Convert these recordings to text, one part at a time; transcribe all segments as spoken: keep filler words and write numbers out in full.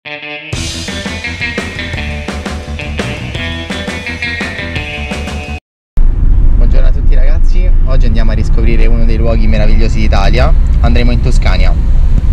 Buongiorno a tutti ragazzi, oggi andiamo a riscoprire uno dei luoghi meravigliosi d'Italia, andremo in Toscania.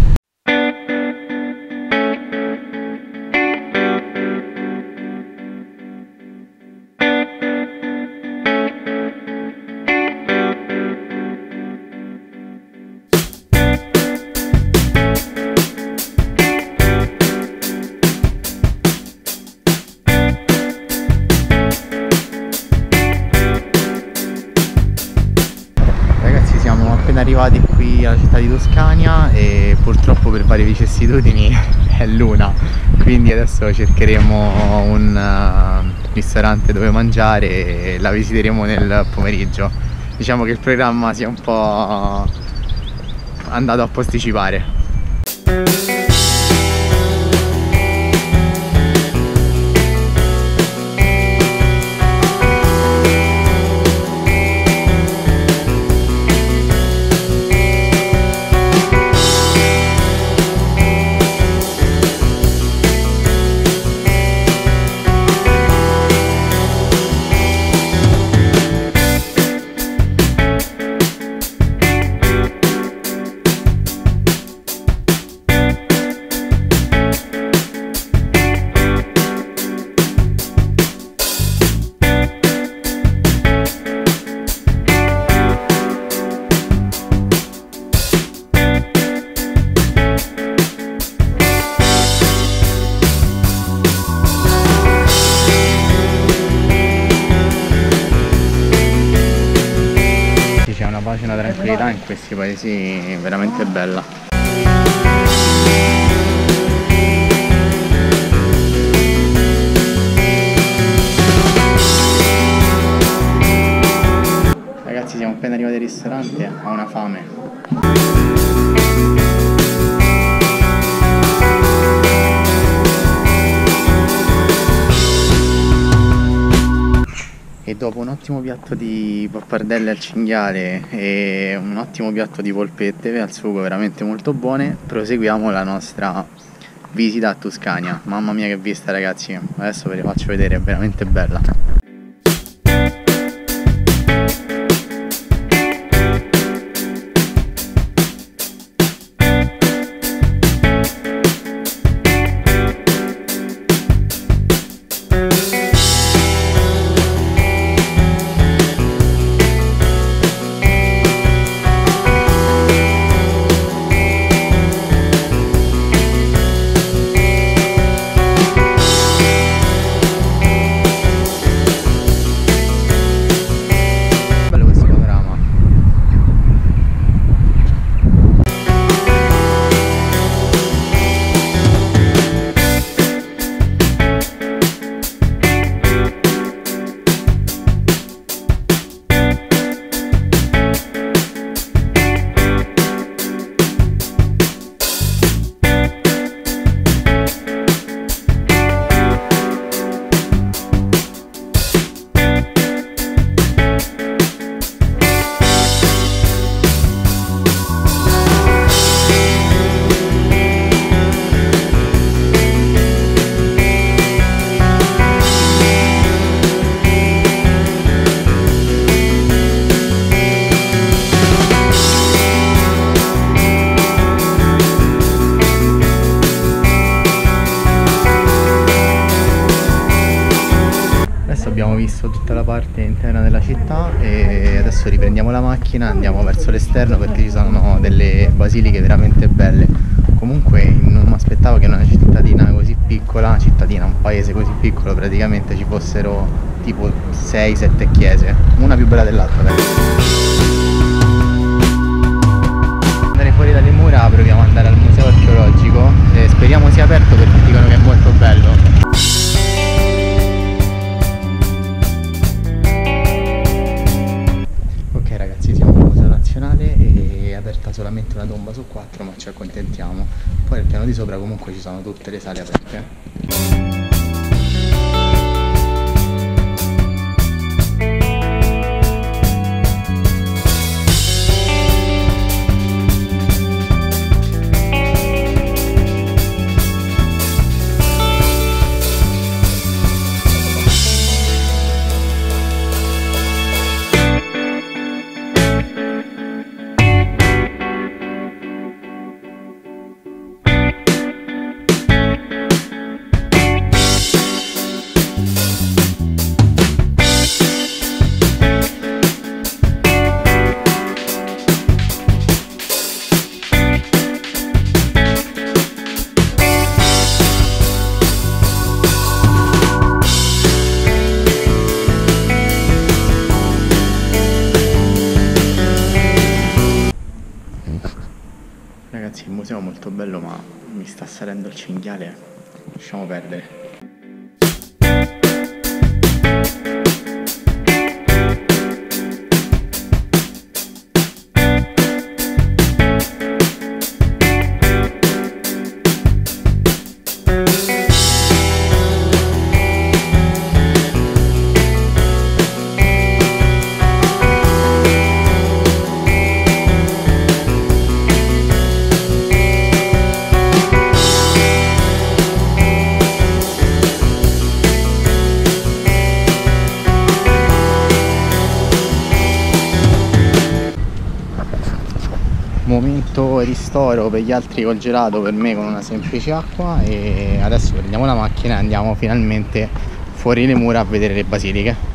Arrivati qui alla città di Toscania e purtroppo per varie vicissitudini è l'una, quindi adesso cercheremo un uh, ristorante dove mangiare e la visiteremo nel pomeriggio. Diciamo che il programma si è un po' andato a posticipare. C'è una tranquillità in questi paesi veramente bella. Ragazzi, siamo appena arrivati al ristorante, ho una fame. E dopo un ottimo piatto di pappardelle al cinghiale e un ottimo piatto di polpette al sugo veramente molto buone, proseguiamo la nostra visita a Toscania. Mamma mia che vista ragazzi, adesso ve le faccio vedere, è veramente bella. Abbiamo visto tutta la parte interna della città e adesso riprendiamo la macchina e andiamo verso l'esterno perché ci sono delle basiliche veramente belle. Comunque non mi aspettavo che in una cittadina così piccola, cittadina, un paese così piccolo praticamente, ci fossero tipo sei sette chiese, una più bella dell'altra. Andare fuori dalle mura proviamo ad andare al museo archeologico e speriamo sia aperto perché dicono che è molto bello. E è aperta solamente una tomba su quattro, ma ci accontentiamo. Poi al piano di sopra comunque ci sono tutte le sale aperte. mi sta salendo il cinghiale, lasciamo perdere. Momento ristoro per gli altri col gelato, per me con una semplice acqua, e adesso prendiamo la macchina e andiamo finalmente fuori le mura a vedere le basiliche.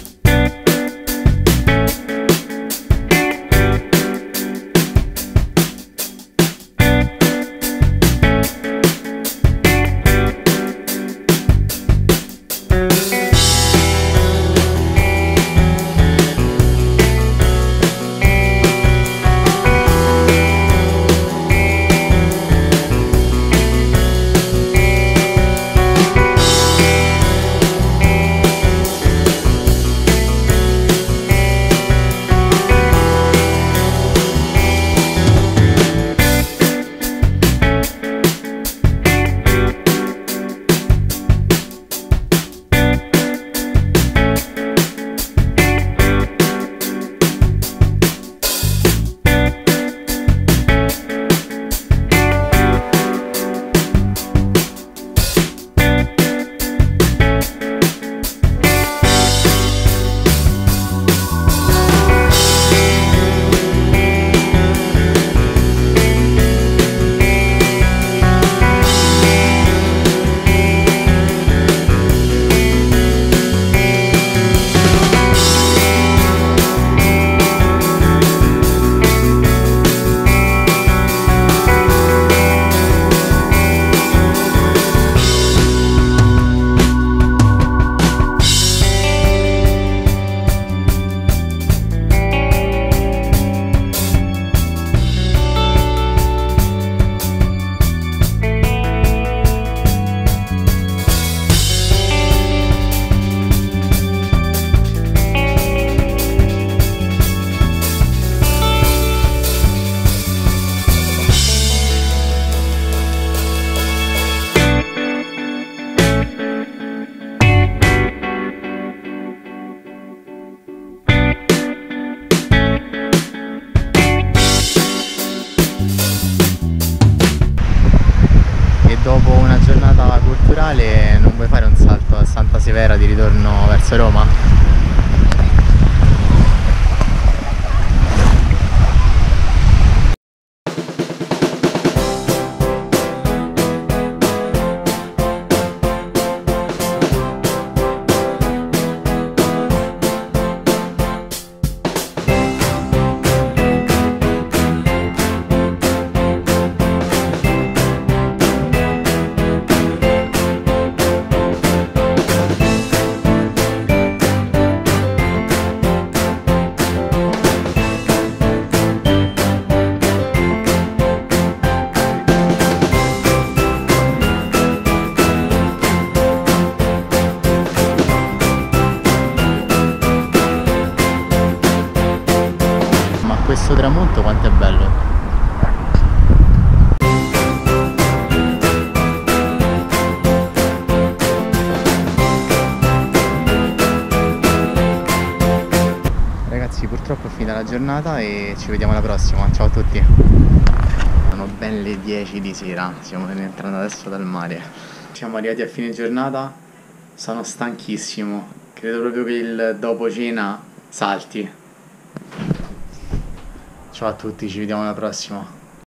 Dopo una giornata culturale non vuoi fare un salto a Santa Severa di ritorno verso Roma? Questo tramonto quanto è bello! Ragazzi, purtroppo è finita la giornata e ci vediamo alla prossima, ciao a tutti! Sono ben le dieci di sera, stiamo entrando adesso dal mare. Siamo arrivati a fine giornata, sono stanchissimo, credo proprio che il dopo cena salti. Ciao a tutti, ci vediamo alla prossima.